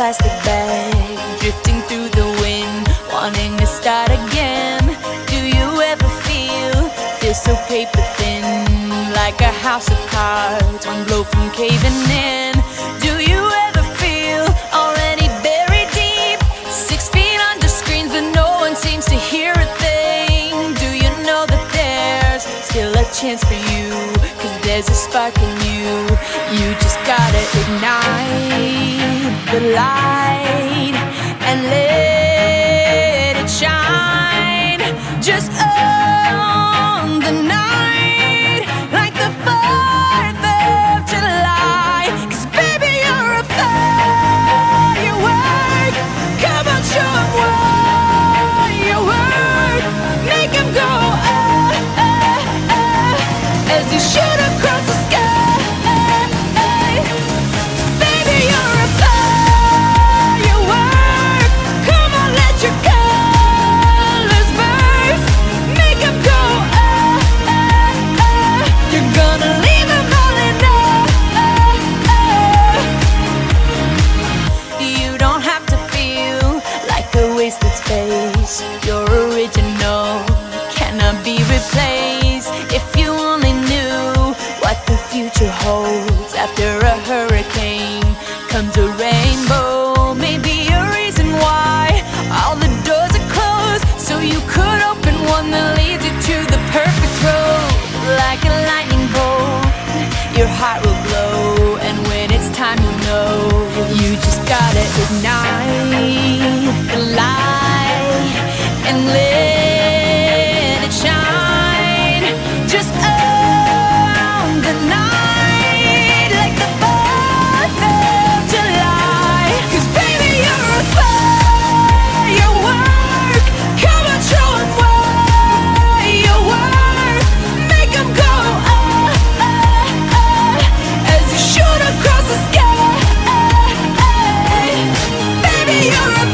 plastic bag, drifting through the wind, wanting to start again. Do you ever feel so paper thin, like a house of cards, one blow from caving in? Do you ever feel already buried deep, 6 feet under screens, but no one seems to hear a thing? Do you know that there's still a chance for you, 'cause there's a spark in you? You just gotta ignite the light and let it shine. Just own the night like the 4th of July. 'Cause baby, you're a firework. Come on, show 'em what you work. Make 'em go as you shoot across the sky. Baby, you're a firework. Come on, let your colors burst. Make 'em go you're gonna leave 'em all in awe. You don't have to feel like a wasted space. You're original, cannot be replaced. If you only knew what the future holds, after a hurricane comes a rainbow. Maybe a reason why all the doors are closed, so you could open one that leads you to the perfect road. Like a lightning bolt, your heart will glow, and when it's time, you'll know. You just gotta ignite the light and let it shine. Just own the night like the 4th of July. 'Cause baby, you're a firework. Come on, show 'em what you work. Make 'em go as you shoot across the sky. Baby, you're a